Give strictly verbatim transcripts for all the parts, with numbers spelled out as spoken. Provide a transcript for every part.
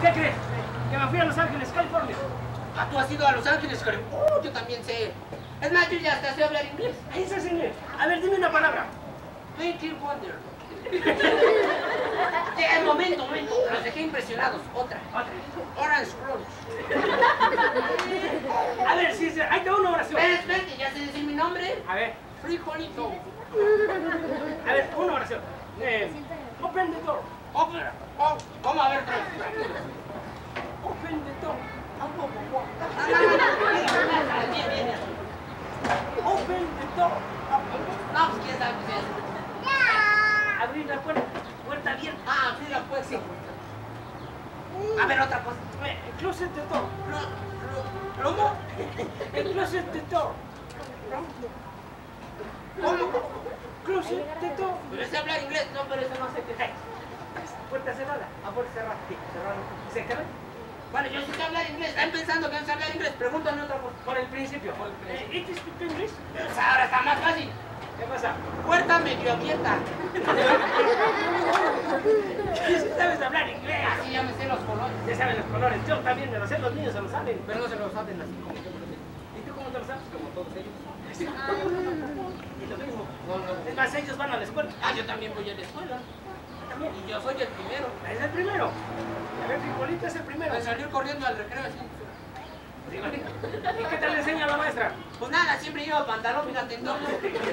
¿Qué crees? Que me fui a Los Ángeles, California. Ah, ¿tú has ido a Los Ángeles, California? Oh, yo también sé. Es más, yo ya hasta sé hablar inglés. Ahí se hace inglés. A ver, dime una palabra. Twenty Wonder. Eh, momento, momento. Los dejé impresionados. Otra. Otra. Orange Crunch. A ver, sí, sí. Ahí te doy una oración. Espera, espera, que ya sé decir mi nombre. A ver. Frijolito. A ver, una oración. Eh, open the door. Open. Oh, ¿cómo? A ver, tres. Open the door. Bien, bien, bien. Open the door. No, pues quién sabe qué es. Abrir la puerta. Puerta abierta. Ah, abrir la puerta. Sí. A ver, otra cosa. Eh, closet the door. Lo, lo, ¿Cómo? El closet the door. ¿Cómo? Closet the door. Pero sé hablar inglés, no, pero eso no sé qué es. Puerta cerrada. A puerta cerrada. Sí, cerrada. ¿Se acaba? Bueno, yo sí sé hablar inglés. Están pensando que no sé hablar inglés. Pregúntame otra cosa. Por el principio. Por el principio. ¿It is speak English? Pues ahora está más fácil. ¿Qué pasa? Puerta medio abierta. Sí sabes hablar inglés. Así ya me sé los colores. Ya saben los colores. Yo también me lo sé, los niños se lo saben. Pero no se los saben así como yo me lo sé. ¿Y tú cómo te lo sabes? Como todos ellos. Y lo mismo. No, no. Es más, ellos van a la escuela. Ah, yo también voy a la escuela. También. Y yo soy el primero. Es el primero. A ver, Frijolito es el primero. Me salió corriendo al recreo así. Frijolito. ¿Y qué tal le enseña la maestra? Pues nada, siempre lleva pantalón, fíjate, en doble.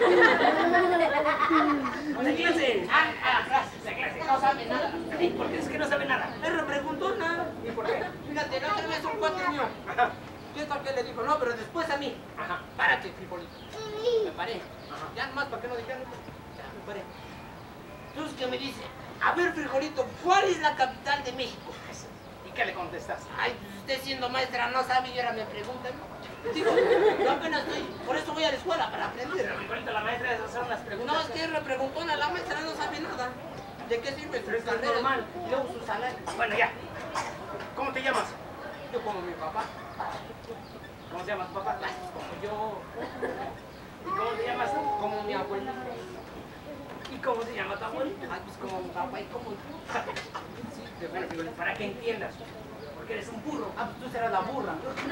¿De clase? Ah, a la clase. De clase. No sabe nada. ¿Y por qué es que no sabe nada? Me repreguntó nada. ¿Y por qué? Fíjate, la otra vez un cuate mío. Ajá. ¿Qué tal que le dijo? No, pero después a mí. Ajá. Párate, Frijolito. Me paré. Ajá. Ya nomás para que no dijeran. Ya me paré. Entonces, ¿qué me dice? A ver, Frijolito, ¿cuál es la capital de México? ¿Y qué le contestas? Ay, pues usted siendo maestra no sabe y ahora me pregunta. Digo, yo apenas estoy, por eso voy a la escuela, para aprender. Pero Frijolito, la maestra es hacer unas preguntas. No, es que es repreguntona, la maestra no sabe nada. ¿De qué sirve su Pero esto es carrera? normal. Y luego su salario. Bueno, ya. ¿Cómo te llamas? Yo como mi papá. ¿Cómo se llama tu papá? Ay, como yo, ¿Y cómo te llamas tú? como mi abuelita. ¿Y cómo se llama tu abuelita? Ay, pues como mi papá y como yo. Sí, de Bueno, Frijolito, para que entiendas. Porque eres un burro. Ah, pues tú serás la burra.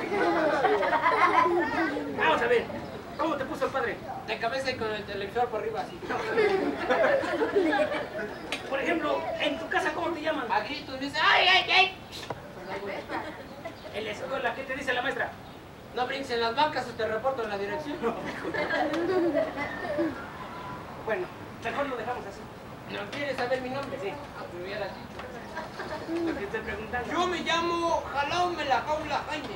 Vamos a ver. ¿Cómo te puso el padre? De cabeza y con el televisor por arriba así. Por ejemplo, en tu casa, ¿cómo te llaman? A gritos me dice, ¡ay, ay, ay! En la escuela, ¿qué te dice la maestra? No brinques en las bancas o te reporto en la dirección. Bueno, mejor lo dejamos así. ¿No quieres saber mi nombre? Sí. Ah, pues ya la has dicho. Lo que estoy preguntando. Yo me llamo Jalaume la Jaula Jaime.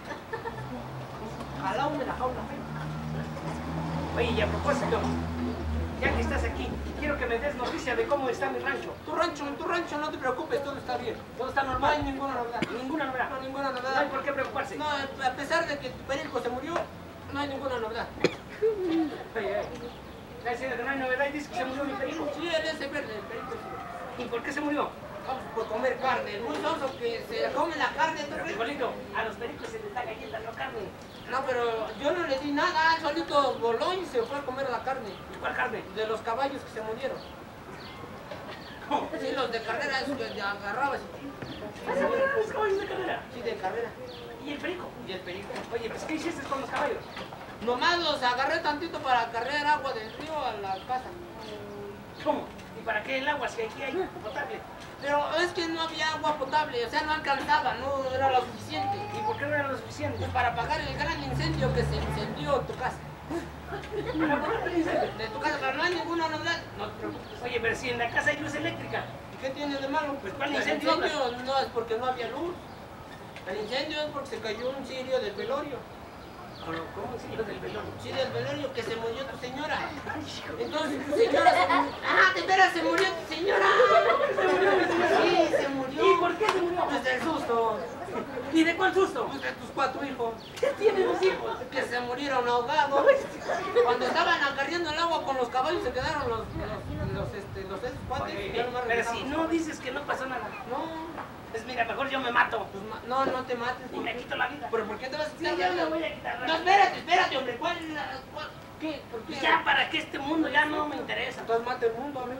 Jalaume la Jaula Jaime. Oye, y a propósito, ya que estás aquí, quiero que me des noticia de cómo está mi rancho. Tu rancho, en tu rancho, no te preocupes, todo está bien. ¿Todo está No hay normal? ninguna novedad. Ninguna novedad. No, ninguna No hay novedad. por qué preocuparse. No, a pesar de que tu perico se murió, no hay ninguna novedad. Oye, oye. ¿Estás diciendo que no hay novedad y dices que se murió mi perico? Sí, él ese verde, el perico sí. ¿Y por qué se murió? Vamos por comer carne. Muy soso que se come la carne. ¿tú Pero, crees? Frijolito, a los pericos se les está cayendo la carne. No, pero yo no le di nada. Él solito voló y se fue a comer la carne. ¿Cuál carne? De los caballos que se murieron. ¿Cómo? Sí, los de carrera, esos que agarrabas. ¿Se murieron los caballos de carrera? Sí, de carrera. ¿Y el perico? Y el perico. Oye, pues ¿qué hiciste con los caballos? Nomás los agarré tantito para cargar agua del río a la casa. ¿Cómo? ¿Y para qué el agua si aquí hay potable? Pero es que no había agua potable, o sea, no alcanzaba, no era lo suficiente. ¿Y por qué no era lo suficiente? Pues para apagar el gran incendio que se incendió tu casa. ¿Para apagar el incendio? De tu casa, pero no hay ninguna novedad. No te preocupes. Oye, pero si en la casa hay luz eléctrica. ¿Y qué tiene de malo? Pues, ¿cuál el incendio incendio no es porque no había luz. El incendio es porque se cayó un cirio del velorio. ¿Cómo sí? Lo del velorio. Sí, del velorio que se murió tu señora. Entonces tu señora se murió. ¡Ah, de veras se murió tu señora! ¿Se murió mi señora? Sí, se murió. ¿Y por qué se murió? Pues del susto. ¿Y de cuál susto? Pues de tus cuatro hijos. ¿Qué tienen los hijos? Que se murieron ahogados. Cuando estaban acarreando el agua con los caballos se quedaron los, los, los, este, los esos cuates. Oye, Ya nomás pero si regresamos. no dices que no pasó nada. No, es mentira. mira, mejor yo me mato. Pues, ma- no, no te mates. Y me quito la vida. ¿Pero por qué te vas a Sí, quitar ya la me vida? voy a quitar la No, vida. espérate, espérate, hombre. ¿Cuál es la...? cuál- ¿Qué? ¿Por qué? Pues ya para que este mundo ya no me interesa. Entonces mata el mundo, amigo.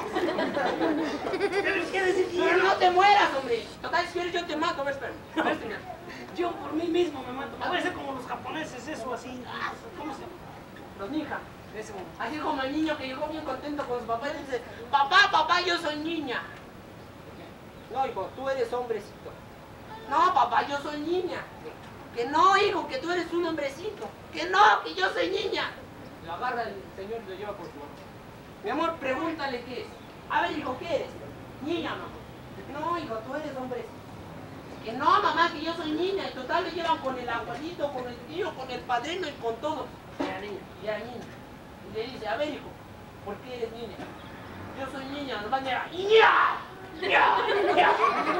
¿Qué quiere decir? Pero no te mueras, hombre. Total, si quieres yo te mato. A ver, espera. A ver, señor. Yo por mí mismo me mato. Me voy a hacer como los japoneses, eso así. ¿Cómo se llama? Los ninjas. Ese momento. Así como el niño que llegó bien contento con su papá y dice, papá, papá, yo soy niña. No, hijo, tú eres hombrecito. No, papá, yo soy niña. Que no, hijo, que tú eres un hombrecito. Que no, que yo soy niña. Lo agarra el señor y lo lleva por su mamá. Mi amor, pregúntale qué es. A ver, hijo, ¿qué eres? Niña, mamá. No, hijo, tú eres hombrecito. Que no, mamá, que yo soy niña. Y total le llevan con el abuelito, con el tío, con el padrino y con todo. Y a la niña, y a la niña. Y le dice, a ver, hijo, ¿por qué eres niña? Yo soy niña, nomás llega, ¡ña! ¡ña! ¡ña!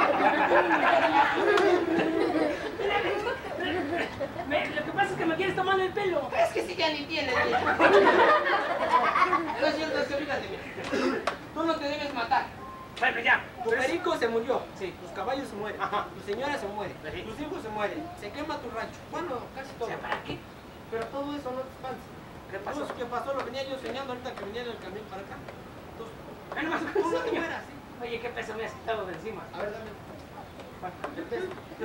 Me- lo que pasa es que me quieres tomar el pelo. Es que si ya ni tienes, niña. No es cierto, es que fíjate, mira. Tú no te debes matar. Bueno, ya. Tu Pues, perico se murió. Sí. Tus caballos se mueren. Ajá. Tu señora se muere. Sí. Tus hijos se mueren. Se quema tu rancho. Bueno, casi o todo. sea, ¿para qué? Pero todo eso no te espanta. ¿Qué pasó? Todo eso que pasó lo venía yo soñando ahorita que venía en el camión para acá. Entonces, Ay, no más tú no te mueras, ¿sí? Oye, qué peso me has quitado de encima. A ver, dame. El peso.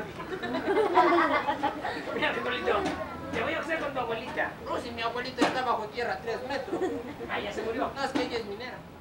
Mira, Frijolito, te voy a hacer con tu abuelita. No, si mi abuelita está bajo tierra a tres metros. Ah, ya se murió. No, es que ella es minera.